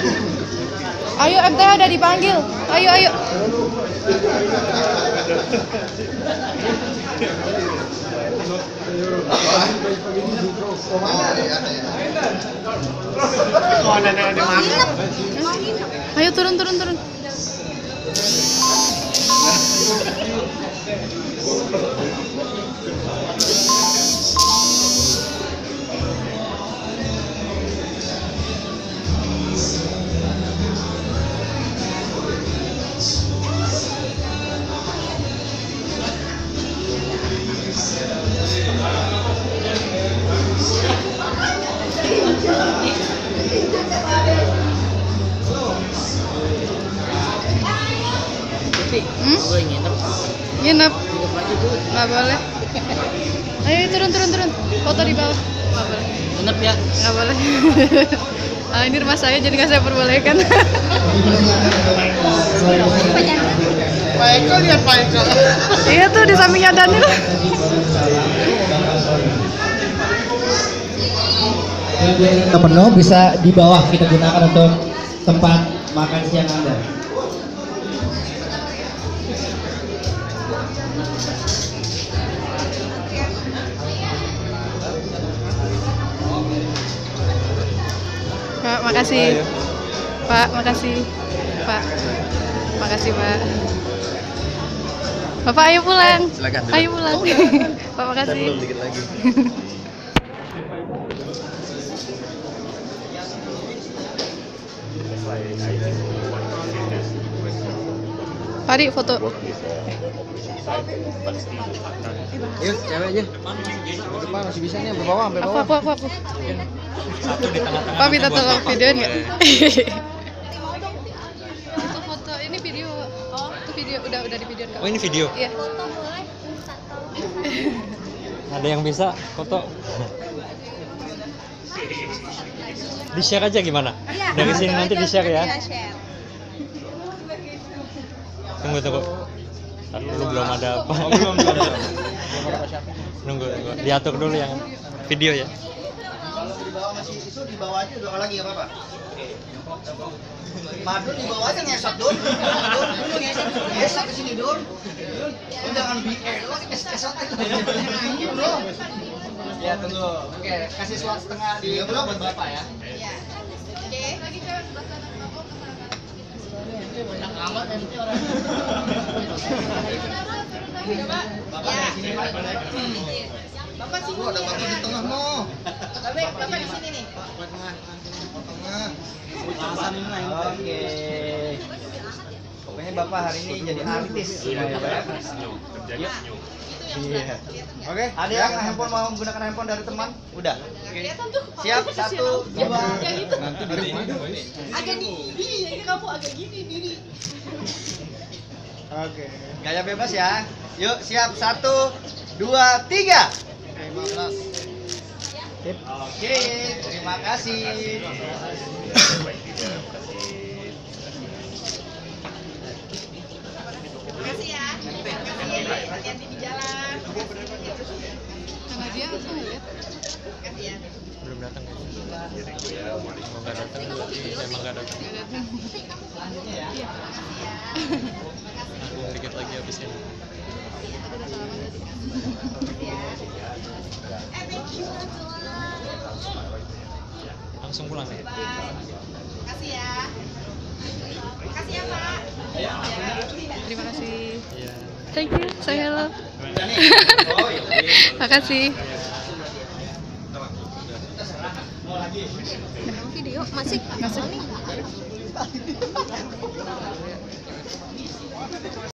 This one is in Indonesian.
Ayo, MTH udah dipanggil. Ayo, ayo. Ayo turun. Boleh nginep? Nginep? Nginep aja dulu. Nggak boleh. Ayo turun. Foto di bawah. Nggak boleh. Nginep ya? Nggak boleh. Ini rumah saya jadi nggak saya perbolehkan. Pak Eko lihat Pak Eko. Iya tuh di sampingnya Daniel. Penuh bisa di bawah kita gunakan untuk tempat makan siang Anda. Pak, makasih. Pak, makasih. Pak. Makasih, Pak. Bapak ayo pulang. Silakan. Ayo pulang. Pak, makasih. Dikit lagi. Pak Adi, foto. Yuk, cewek aja. Depan masih bisa nih, sampai bawah, sampai bawah. Aku. Pak minta tolong videoin nggak? Itu foto, ini video. Oh, itu video udah di videoin Kak. Oh ini video? Iya. Ada yang bisa foto? Di share aja gimana? Dari sini nanti di share ya. Tunggu. Ntar dulu belum ada apa. Nunggu. Diatur dulu yang video ya. Di bawah masih itu di bawah aja udah lagi apa-apa. Madu di bawah aja ngesot dulu. Ngesot ke sini dulu. Jangan bikin doang ngesot aja. Ya tunggu. Oke, kasih slot setengah di belum buat Bapak ya. Iya. Oke. Lagi cewek sebelah sana. Banyak amat nanti orang. Coba. Bapak di sini Pak. Bapak sini. Ada Bapak di tengah mau. Bapak di sini nih. Pak tengah. Oke. Pokoknya Bapak hari ini jadi artis. Iya. Oke. Ada yang handphone mau menggunakan handphone dari teman? Udah. Siap 1, 2. Nanti dari mana? Agak gini, ini kamu agak gini diri. Oke. Gaya bebas ya. Yuk, siap 1, 2, 3. Oke, terima kasih. Makasih ya. Hati-hati di jalan. Karena dia langsung lihat. Makasih ya. Belum datang ya? Mau nggak datang berarti emang nggak datang. Selanjutnya ya. Iya. Nanggung dikit lagi habis ini. Udah salaman tadi. Langsung pulang ya? Makasih ya. Makasih ya, Pak. Terima kasih. Iya. Thank you. Say hello. Makasih. Video masih nih.